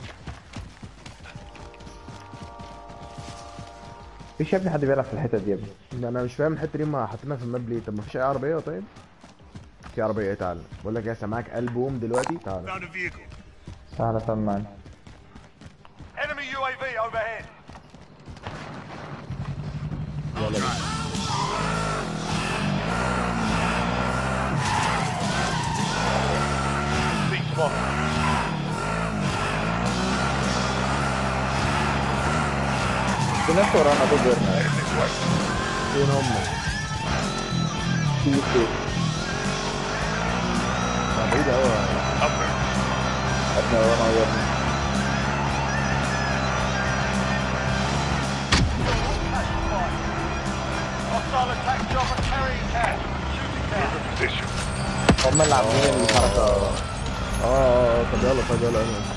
مفيش يا ابني حد بيلعب في الحتت دي يا ابني. ده انا مش فاهم الحته دي ما حاطينها في الماب ليه؟ طب مفيش اي عربيه طيب؟ في عربيه ايه؟ تعالى بقول لك يا سامعك البوم دلوقتي. تعالى Found a vehicle. تعالى سمعني. Enemy UAV overhead. يلا بينا. Beach spot. في ناس ورانا دول غيرنا. فين هم؟ في بعيد قوي. احنا ورانا غيرنا. Hostile attack chopper carrying cash. Shooting down. هم اللي عاملين الحركه. طب يلا انا.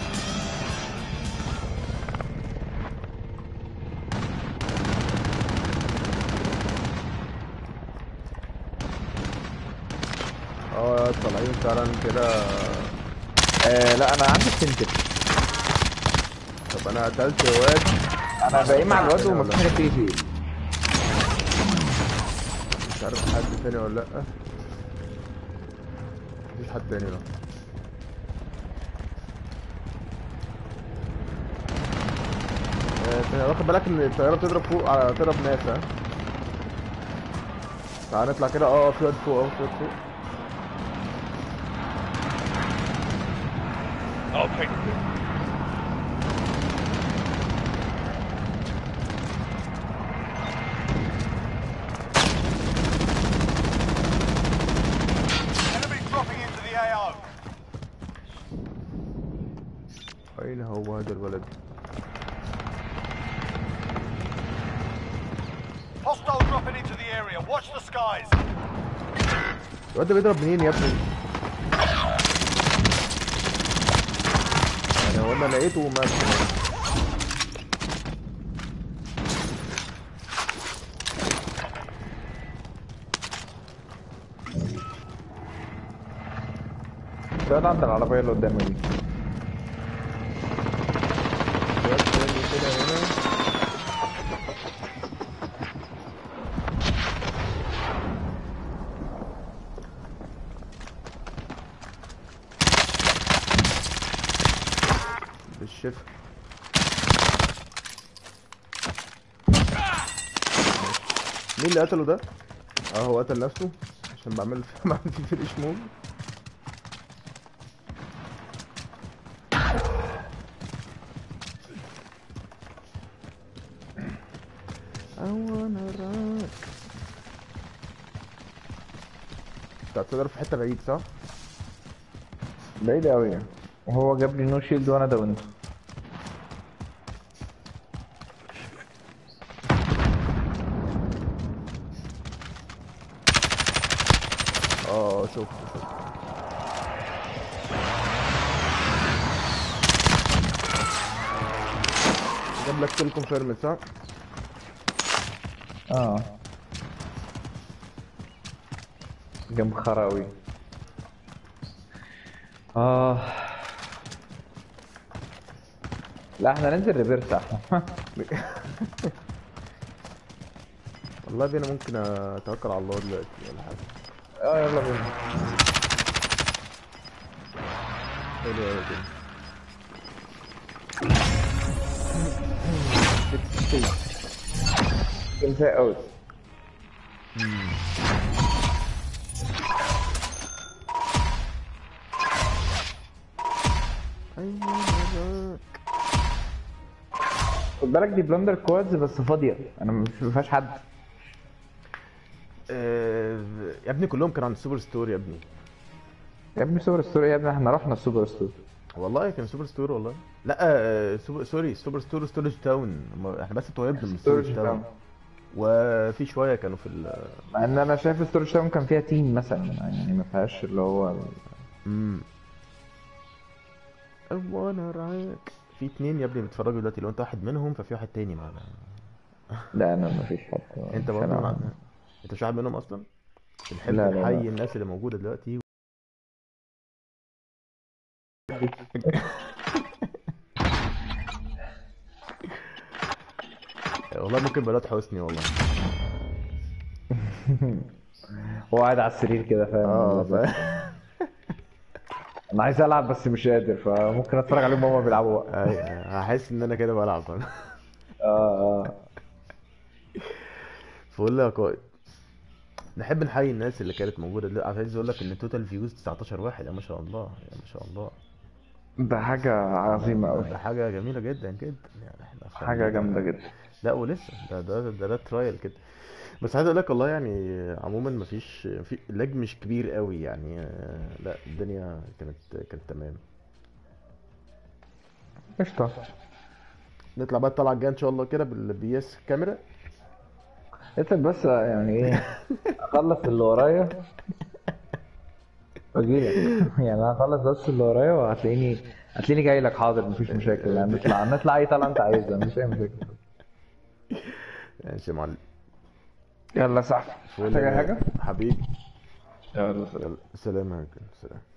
طالعين فعلا كده. لا انا عندي سنتر. طب انا قتلت واد. انا باقي مع الواد ومفيش حاجه تيجي فيه. مش عارف حد تاني ولا لا. مفيش حد تاني لا. انت واخد بالك ان الطياره بتضرب فوق على تضرب ناس؟ ها تعال نطلع كده. في واد فوق في واد فوق. I'll take it. Enemy dropping into the AO. اين هو هذا الولد؟ Hostile dropping into the area. Watch the skies. الواد ده بيضرب منين يا ابني؟ يعني هو انا لقيته ومات. ده عند العربية اللي قدامي دي. واد تاني كده هنا. بالشفا. مين اللي قتله ده؟ هو قتل نفسه عشان بعمل فيه فريش موف. انت هتقدر في حته بعيد صح؟ بعيد قوي، وهو جاب لي نو شيلد وانا داونت. شوف جاب لك كل كونفيرم صح؟ جنب خراوي. لا احنا ننزل ريفيرس احسن. والله بينا ممكن اتوكل على الله دلوقتي ولا حاجه. يلا بينا. حلو قوي كده. كفايه قوي. خد بالك دي بلندر كوادز بس فاضيه، انا ما فيهاش حد. يا ابني كلهم كانوا عند السوبر ستور يا ابني. يا ابني سوبر ستور يا ابني، احنا رحنا السوبر ستور. والله كان سوبر ستور والله. لا سوري سوبر ستور ستورج تاون. احنا بس توهبنا من ستورج تاون. وفي شويه كانوا في مع ان انا شايف ستورج تاون كان فيها تيم مثلا، يعني ما فيهاش اللي هو وانا رايك في اتنين يا ابني بيتفرجوا دلوقتي. لو انت واحد منهم ففي واحد تاني معانا. لا انا ما فيش حد. انت برضه انت مش واحد منهم اصلا. بنحب لا لا نحيي لا. الناس اللي موجوده دلوقتي. والله ممكن بلاد حسني والله. هو قاعد على السرير كده فاهم. انا عايز العب بس مش قادر، فممكن اتفرج عليهم وهما بيلعبوا بقى. هحس ان انا كده بلعب. اه فقول يا قائد، نحب نحيي الناس اللي كانت موجوده دلوقتي. عايز اقول لك ان التوتال فيوز 19 واحد. يا ما شاء الله يا ما شاء الله. ده حاجة عظيمة أوي. ده حاجه جميله جدا جدا يعني. احنا حاجة جامدة جدا. لا ولسه ده ترايل كده. بس عايز اقول لك والله يعني عموما مفيش في لاج مش كبير قوي يعني. لا الدنيا كانت تمام. قشطة. نطلع بقى الطلعه الجايه ان شاء الله كده بالبي اس كاميرا. اترك بس يعني ايه، اخلص اللي ورايا واجيلك. يعني انا هخلص بس اللي ورايا هتلاقيني جاي لك. حاضر مفيش مشاكل يعني. نطلع اي طلعه انت عايزها، مفيش اي مشاكل. ماشي يا معلم. يلا صح. محتاج حاجة؟ حبيبي. يلا سلام. سلام عليكم. سلام.